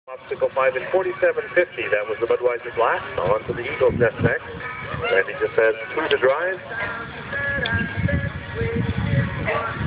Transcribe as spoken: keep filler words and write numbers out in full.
Obstacle five in forty-seven fifty. That was the Budweiser Blast. On to the Eagles Nest next. Randy just says through the drive.